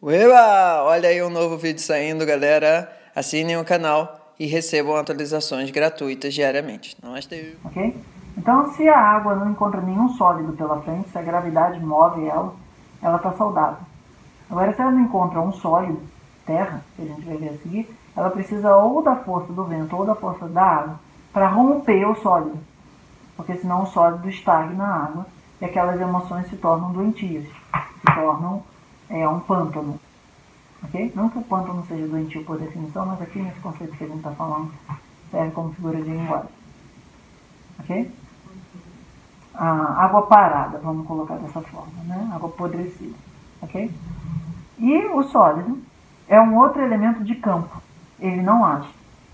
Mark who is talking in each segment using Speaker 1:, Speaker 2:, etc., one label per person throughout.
Speaker 1: Ueba! Olha aí um novo vídeo saindo, galera. Assinem o canal e recebam atualizações gratuitas diariamente. Namastê!
Speaker 2: Ok? Então, se a água não encontra nenhum sólido pela frente, se a gravidade move ela está saudável. Agora, se ela não encontra um sólido, terra, que a gente vai ver a seguir, ela precisa ou da força do vento ou da força da água para romper o sólido. Porque senão o sólido estagna na água e aquelas emoções se tornam doentias, se tornam um pântano. Okay? Não que o pântano seja doentio por definição, mas aqui nesse conceito que a gente está falando serve como figura de linguagem. Ok? A água parada, vamos colocar dessa forma, né? Água apodrecida. Ok? E o sólido é um outro elemento de campo. Ele não age.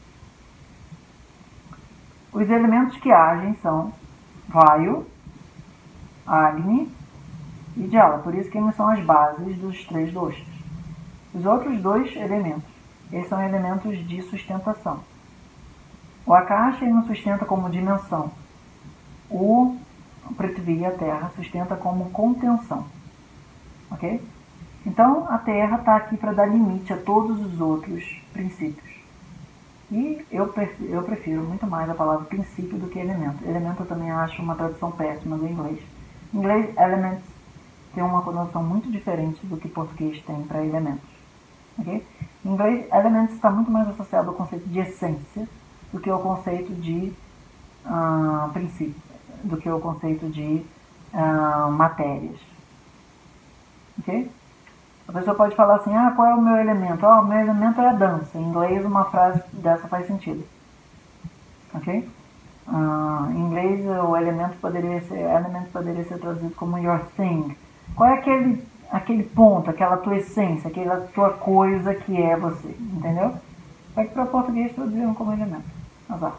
Speaker 2: Os elementos que agem são Vayu, Agni e Jala. Por isso que eles são as bases dos três doshas. Os outros dois elementos, eles são elementos de sustentação. O Akasha ele não sustenta como dimensão. O Prithvi, a Terra, sustenta como contenção. Ok? Então, a Terra está aqui para dar limite a todos os outros princípios. E eu prefiro muito mais a palavra princípio do que elemento. Elemento eu também acho uma tradução péssima do inglês. Em inglês, elements tem uma conotação muito diferente do que português tem para elementos. Okay? Em inglês, elements está muito mais associado ao conceito de essência do que ao conceito de princípio, do que ao conceito de matérias. Ok? A pessoa pode falar assim, qual é o meu elemento? O meu elemento é a dança. Em inglês, uma frase dessa faz sentido. Ok? Em inglês, o elemento poderia ser traduzido como your thing. Qual é aquele ponto, aquela tua essência, aquela tua coisa que é você? Entendeu? Só que para português traduziram como elemento. Azar.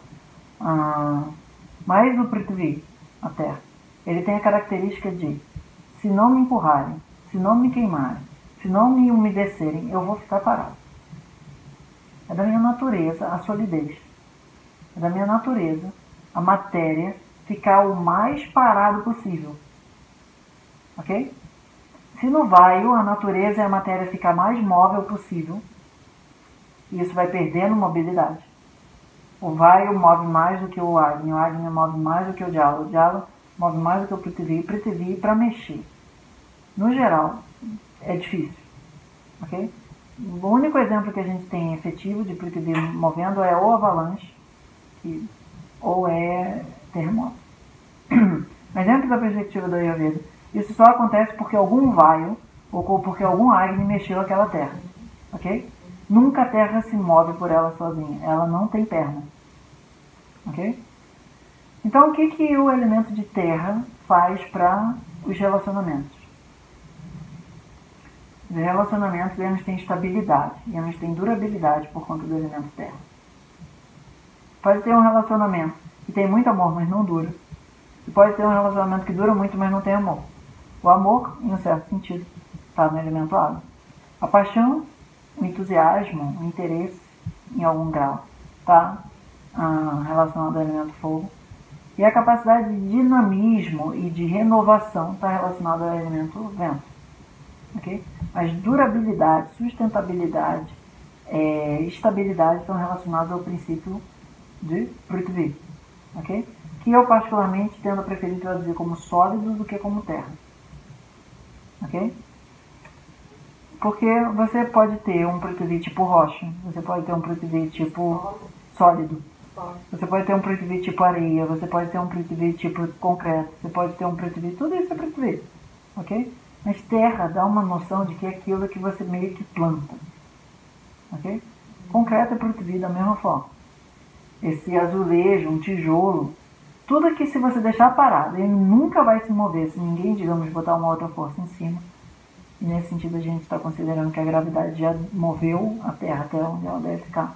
Speaker 2: Mas o Prithvi, a terra, ele tem a característica de, se não me empurrarem, se não me queimarem, se não me umedecerem, eu vou ficar parado. É da minha natureza a solidez. É da minha natureza a matéria ficar o mais parado possível. Ok? Se no Vayu a natureza e a matéria ficar mais móvel possível, isso vai perdendo mobilidade. O Vayu move mais do que o Agni move mais do que o Jala move mais do que o Prithvi para mexer. No geral, é difícil. Ok? O único exemplo que a gente tem efetivo de Prithvi movendo é ou avalanche, ou é terremoto. Mas dentro da perspectiva do Ayurveda, isso só acontece porque algum Vayu ou porque algum Agni mexeu aquela terra. Ok? Nunca a terra se move por ela sozinha. Ela não tem perna. Ok? Então, o que o elemento de terra faz para os relacionamentos? Os relacionamentos, eles têm estabilidade e eles têm durabilidade por conta do elemento terra. Pode ter um relacionamento que tem muito amor, mas não dura. E pode ter um relacionamento que dura muito, mas não tem amor. O amor, em um certo sentido, está no elemento água. A paixão, o entusiasmo, o interesse, em algum grau, está relacionado ao elemento fogo. E a capacidade de dinamismo e de renovação está relacionada ao elemento vento. Okay? Mas durabilidade, sustentabilidade, estabilidade estão relacionados ao princípio de Prithvi. Okay? Que eu particularmente tendo a preferir traduzir como sólido do que como terra. Ok? Porque você pode ter um Prithvi tipo rocha, você pode ter um Prithvi tipo sólido, você pode ter um Prithvi tipo areia, você pode ter um Prithvi tipo concreto, você pode ter um Prithvi, tudo isso é Prithvi. Ok? Mas terra dá uma noção de que é aquilo que você meio que planta. Ok? Concreto é Prithvi da mesma forma. Esse azulejo, um tijolo, tudo que se você deixar parado, ele nunca vai se mover se ninguém, digamos, botar uma outra força em cima. E nesse sentido a gente está considerando que a gravidade já moveu a Terra até onde ela deve ficar.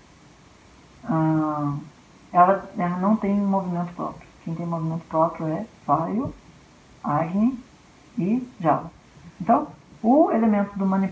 Speaker 2: Ela não tem movimento próprio. Quem tem movimento próprio é Vayu, Agni e Jala. Então, o elemento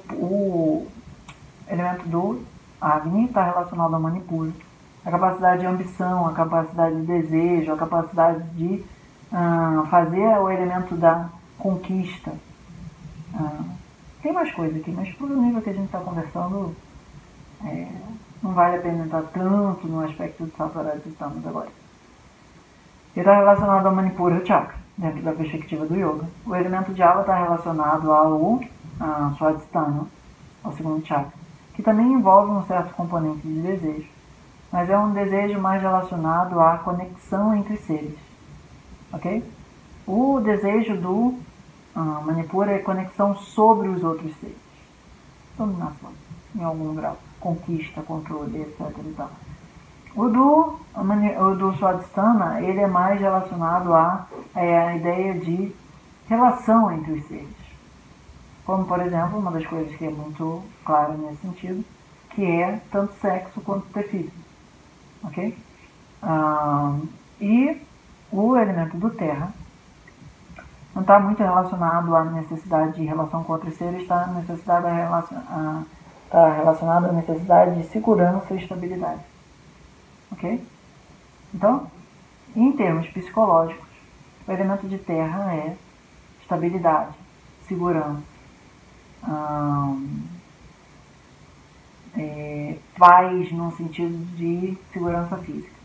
Speaker 2: do Agni está relacionado ao Manipura. A capacidade de ambição, a capacidade de desejo, a capacidade de fazer o elemento da conquista, Tem mais coisa aqui, mas por nível que a gente está conversando, não vale a pena entrar tanto no aspecto de Sattva que estamos agora. Ele está relacionado ao Manipura Chakra, dentro da perspectiva do Yoga. O elemento de água está relacionado ao Swadhisthana, ao segundo chakra, que também envolve um certo componente de desejo, mas é um desejo mais relacionado à conexão entre seres. Ok? O desejo do Manipura é conexão sobre os outros seres. Dominação, em algum grau. Conquista, controle, etc. E tal. O do Swadhisthana, ele é mais relacionado à ideia de relação entre os seres. Como, por exemplo, uma das coisas que é muito clara nesse sentido, que é tanto sexo quanto ter filho. Ok? E o elemento do terra não está muito relacionado à necessidade de relação com outros seres, está relacionado à necessidade de segurança e estabilidade. Ok? Então, em termos psicológicos, o elemento de terra é estabilidade, segurança, paz no sentido de segurança física.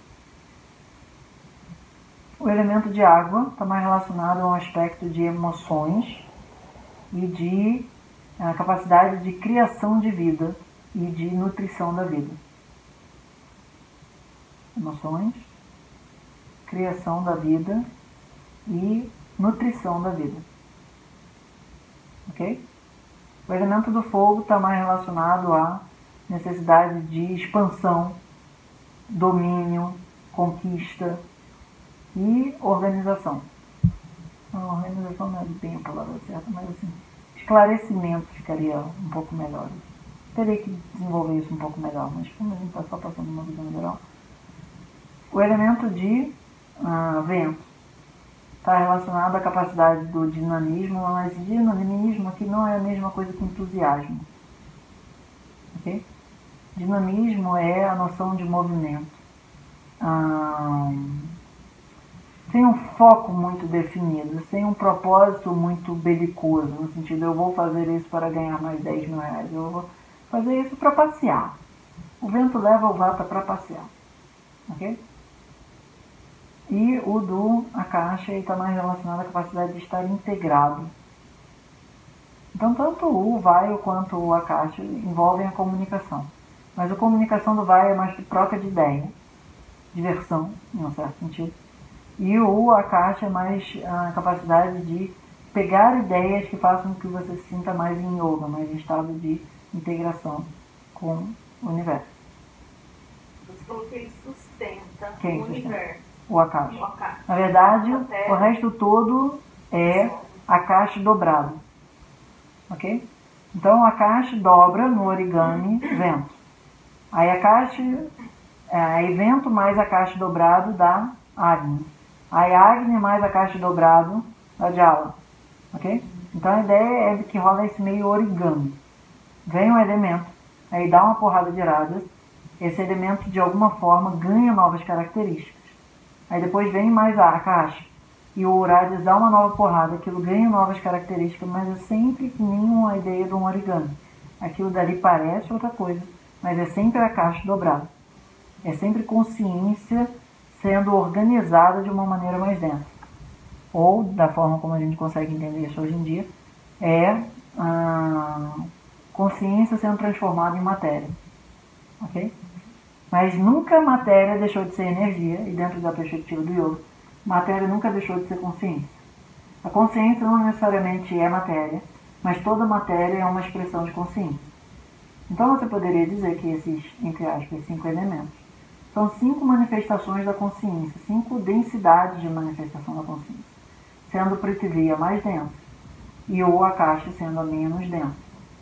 Speaker 2: O elemento de água está mais relacionado a um aspecto de emoções e de capacidade de criação de vida e de nutrição da vida. Emoções, criação da vida e nutrição da vida. Ok? O elemento do fogo está mais relacionado à necessidade de expansão, domínio, conquista e organização. A organização não é bem a palavra certa, mas assim, esclarecimento ficaria um pouco melhor. Teria que desenvolver isso um pouco melhor, mas como a gente está só passando uma visão geral. O elemento de vento está relacionado à capacidade do dinamismo, mas dinamismo aqui não é a mesma coisa que entusiasmo. Okay? Dinamismo é a noção de movimento. Sem um foco muito definido, sem um propósito muito belicoso, no sentido, eu vou fazer isso para ganhar mais 10 mil reais, eu vou fazer isso para passear. O vento leva o vata para passear. Ok? E o do Akasha está mais relacionado à capacidade de estar integrado. Então, tanto o Vayu quanto o Akasha envolvem a comunicação. Mas a comunicação do Vayu é mais troca de ideia, diversão, em um certo sentido. E o Akasha é mais a capacidade de pegar ideias que façam com que você se sinta mais em yoga, mais em estado de integração com o universo.
Speaker 3: Você falou que ele sustenta
Speaker 2: Quem
Speaker 3: o
Speaker 2: sustenta?
Speaker 3: universo.
Speaker 2: O Akasha. Na verdade, o resto todo é Akasha dobrado. Ok? Então, o Akasha dobra no origami vento. Aí Akasha, aí vento mais Akasha dobrado dá Agni. Aí Agni mais Akasha dobrado dá Jala. Ok? Então, a ideia é que rola esse meio origami. Vem um elemento, aí dá uma porrada de radas, esse elemento de alguma forma ganha novas características. Aí depois vem mais a Akasha. E o Urades dá uma nova porrada, aquilo ganha novas características, mas é sempre que nem uma ideia de um origami. Aquilo dali parece outra coisa, mas é sempre a Akasha dobrada. É sempre consciência sendo organizada de uma maneira mais densa. Ou, da forma como a gente consegue entender isso hoje em dia, é a consciência sendo transformada em matéria. Ok? Mas nunca a matéria deixou de ser energia, e dentro da perspectiva do yoga, matéria nunca deixou de ser consciência. A consciência não necessariamente é matéria, mas toda matéria é uma expressão de consciência. Então você poderia dizer que esses, entre aspas, 5 elementos, são 5 manifestações da consciência, 5 densidades de manifestação da consciência, sendo o Prithvi a mais densa, e o Akasha sendo a menos densa.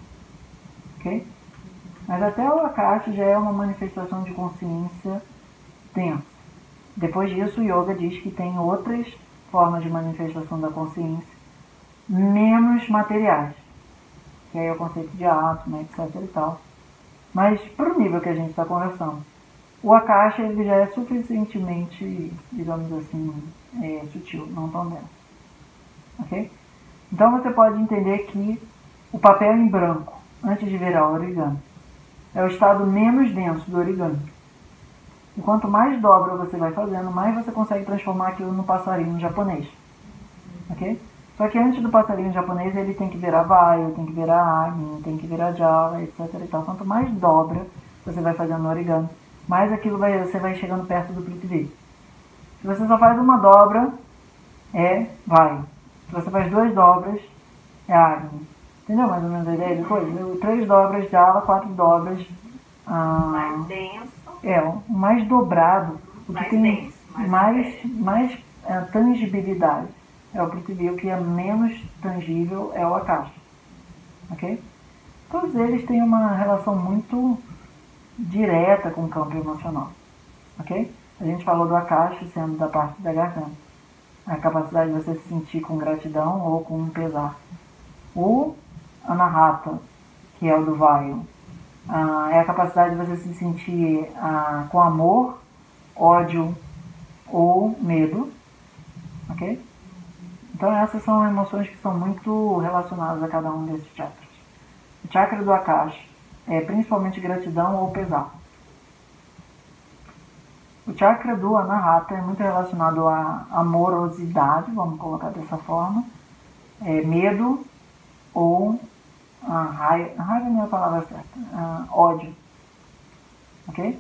Speaker 2: Ok? Mas até o Akasha já é uma manifestação de consciência densa. Depois disso, o Yoga diz que tem outras formas de manifestação da consciência menos materiais, que aí é o conceito de Atma, etc. e tal. Mas, para o nível que a gente está conversando, o Akasha ele já é suficientemente, digamos assim, sutil, não tão denso. Ok? Então você pode entender que o papel em branco, antes de virar o origami. É o estado menos denso do origami. E quanto mais dobra você vai fazendo, mais você consegue transformar aquilo no passarinho japonês. Ok? Só que antes do passarinho japonês, ele tem que virar vaio, tem que virar agni, tem que virar jala, etc. E tal. Quanto mais dobra você vai fazendo no origami, mais aquilo você vai chegando perto do Prithvi. Se você só faz uma dobra, é vaio. Se você faz 2 dobras, é agni. Entendeu mais ou menos a ideia depois? 3 dobras jala, 4 dobras...
Speaker 3: Mais denso.
Speaker 2: O mais dobrado, o que
Speaker 3: Mais
Speaker 2: tem
Speaker 3: denso,
Speaker 2: mais tangibilidade. É o Prithvi, o que é menos tangível é o Akasha. Ok? Todos eles têm uma relação muito direta com o campo emocional. Ok? A gente falou do Akasha sendo da parte da garganta. A capacidade de você se sentir com gratidão ou com pesar. O Anahata, que é o do Vayu, é a capacidade de você se sentir com amor, ódio ou medo. Ok? Então essas são emoções que são muito relacionadas a cada um desses chakras. O chakra do Akasha é principalmente gratidão ou pesar. O chakra do Anahata é muito relacionado à amorosidade, vamos colocar dessa forma, medo ou raiva não é a palavra certa, ódio. Ok?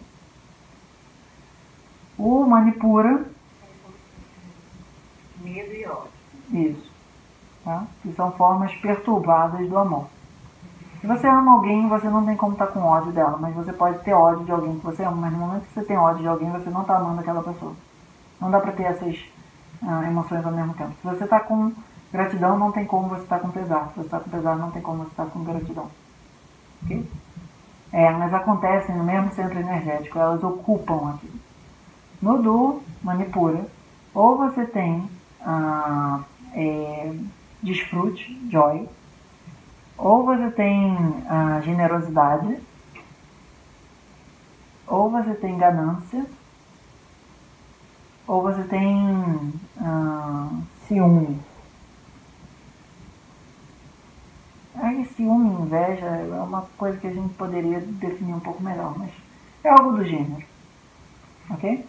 Speaker 2: O Manipura,
Speaker 3: Medo e ódio.
Speaker 2: isso, tá? Que são formas perturbadas do amor. Se você ama alguém, você não tem como estar com ódio dela, mas você pode ter ódio de alguém que você ama, mas no momento que você tem ódio de alguém, você não está amando aquela pessoa. Não dá para ter essas emoções ao mesmo tempo. Se você está com gratidão, não tem como você estar com pesar. Se você está com pesar, não tem como você estar com gratidão. Ok? Mas acontecem no mesmo centro energético, elas ocupam aquilo. No do Manipura, ou você tem desfrute, joy, ou você tem generosidade, ou você tem ganância, ou você tem ciúme. Aí ciúme e inveja é uma coisa que a gente poderia definir um pouco melhor, mas é algo do gênero. Ok?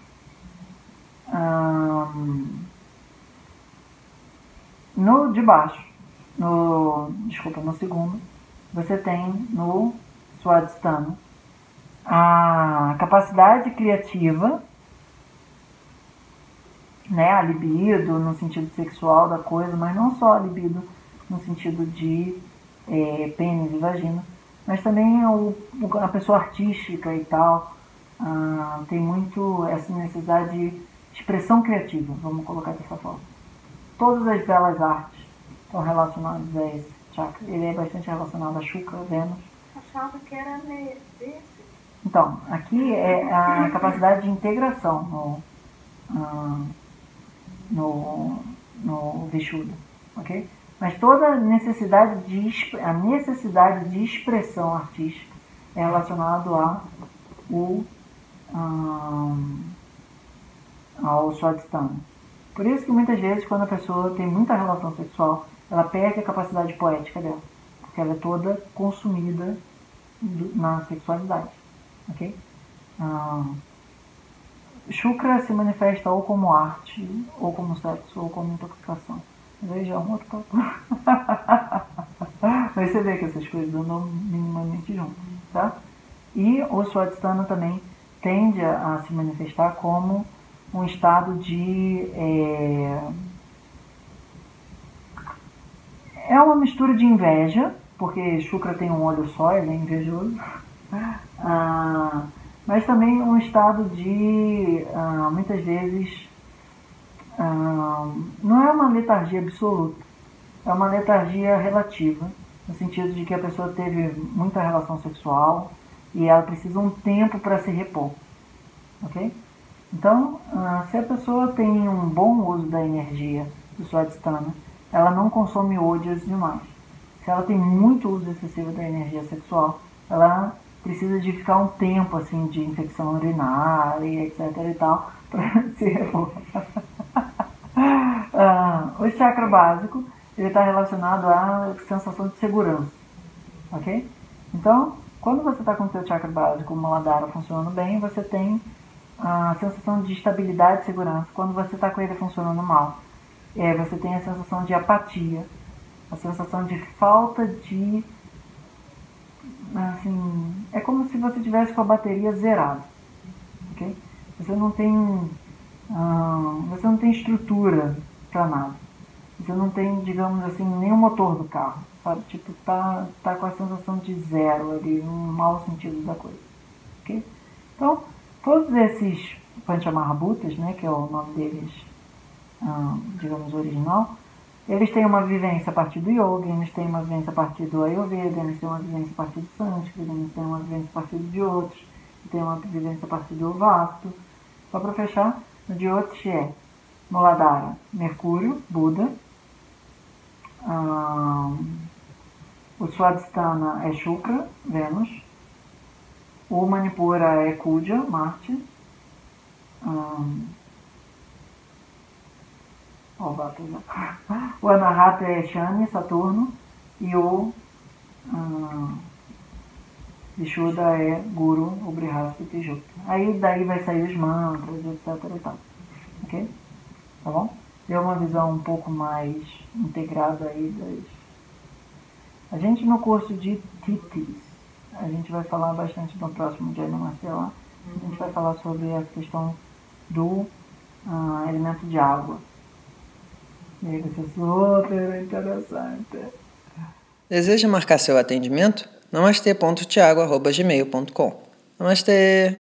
Speaker 2: No de baixo, no segundo, você tem no Swadhisthana a capacidade criativa, né, a libido no sentido sexual da coisa, mas não só a libido no sentido de pênis e vagina, mas também a pessoa artística e tal, tem muito essa necessidade de expressão criativa, vamos colocar dessa forma. Todas as belas artes estão relacionadas a esse chakra. Ele é bastante relacionado a Shukra, Vênus.
Speaker 3: Achava que era desse.
Speaker 2: Então, aqui é a capacidade de integração no Vishuddha, ok? Mas toda a necessidade de expressão artística é relacionado ao Swadhisthana. Por isso que muitas vezes, quando a pessoa tem muita relação sexual, ela perde a capacidade poética dela, porque ela é toda consumida na sexualidade. Ok? Shukra se manifesta ou como arte, ou como sexo, ou como intoxicação. Mas aí já é um outro papo. Mas você vê que essas coisas andam minimamente juntas, tá? E o Swadhisthana também tende a se manifestar como um estado de... É uma mistura de inveja, porque Shukra tem um olho só, ele é invejoso. Mas também um estado de, muitas vezes, não é uma letargia absoluta, é uma letargia relativa, no sentido de que a pessoa teve muita relação sexual e ela precisa um tempo para se repor. Ok? Então, se a pessoa tem um bom uso da energia do Swadhisthana, ela não consome ódios demais. Se ela tem muito uso excessivo da energia sexual, ela precisa de ficar um tempo assim de infecção urinária, etc. e tal, para se repor. O chakra básico, ele está relacionado à sensação de segurança. ok? Então, quando você está com o seu chakra básico, o Muladhara, funcionando bem, você tem a sensação de estabilidade e segurança. Quando você está com ele funcionando mal, você tem a sensação de apatia, a sensação de falta de... assim, é como se você tivesse com a bateria zerada, ok? Você não tem estrutura para nada. Você não tem, digamos assim, nenhum motor do carro, sabe? Tipo, tá com a sensação de zero ali, no mau sentido da coisa, ok? Então, todos esses Panchamahabhutas, né, que é o nome deles, digamos, original, eles têm uma vivência a partir do yoga, eles têm uma vivência a partir do Ayurveda, eles têm uma vivência a partir do Sânscrito, eles têm uma vivência a partir de outros, têm uma vivência a partir do Vastu. Só para fechar, no Jyotish é Muladhara, Mercúrio, Buda, o Swadhisthana é Shukra, Vênus, o Manipura é Kuja, Marte, o Anahata é Shani, Saturno, e o Vishuddha é Guru, o Brihaspati, Júpiter. Aí daí vai sair os mantras, etc e tal. Ok? Tá bom? Deu uma visão um pouco mais integrada aí das... A gente no curso de Titis, a gente vai falar bastante no próximo dia no Marcelo. A gente vai falar sobre a questão do elemento de água. E aí vai ser super interessante.
Speaker 1: Deseja marcar seu atendimento? namastê.tiago@gmail.com. Namastê!